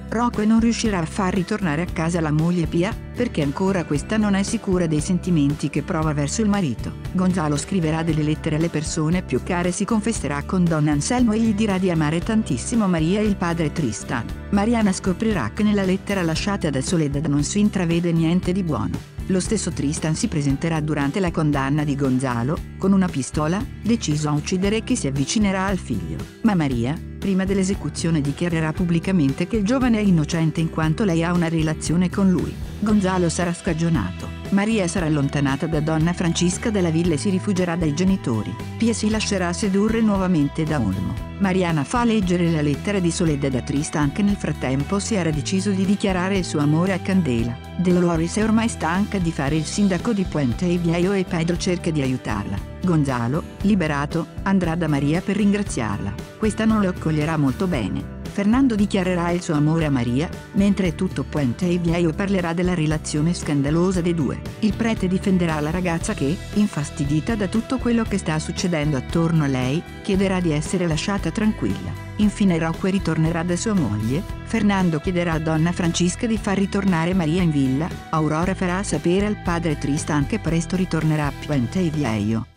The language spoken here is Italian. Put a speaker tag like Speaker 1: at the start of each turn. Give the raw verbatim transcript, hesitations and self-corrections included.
Speaker 1: Rocco non riuscirà a far ritornare a casa la moglie Pia, perché ancora questa non è sicura dei sentimenti che prova verso il marito. Gonzalo scriverà delle lettere alle persone più care, si confesserà con Don Anselmo e gli dirà di amare tantissimo Maria e il padre Tristan. Mariana scoprirà che nella lettera lasciata da Soledad non si intravede niente di buono. Lo stesso Tristan si presenterà durante la condanna di Gonzalo, con una pistola, deciso a uccidere chi si avvicinerà al figlio. Ma Maria, prima dell'esecuzione, dichiarerà pubblicamente che il giovane è innocente in quanto lei ha una relazione con lui. Gonzalo sarà scagionato. Maria sarà allontanata da Donna Francisca dalla villa e si rifugierà dai genitori. Pia si lascerà sedurre nuovamente da Olmo. Mariana fa leggere la lettera di Soledad a Tristan, che nel frattempo si era deciso di dichiarare il suo amore a Candela. Dolores è ormai stanca di fare il sindaco di Puente Viejo e Pedro cerca di aiutarla. Gonzalo, liberato, andrà da Maria per ringraziarla. Questa non lo accoglierà molto bene. Fernando dichiarerà il suo amore a Maria, mentre tutto Puente Viejo parlerà della relazione scandalosa dei due. Il prete difenderà la ragazza che, infastidita da tutto quello che sta succedendo attorno a lei, chiederà di essere lasciata tranquilla. Infine Rocco ritornerà da sua moglie. Fernando chiederà a Donna Francisca di far ritornare Maria in villa. Aurora farà sapere al padre Tristan che presto ritornerà a Puente Viejo.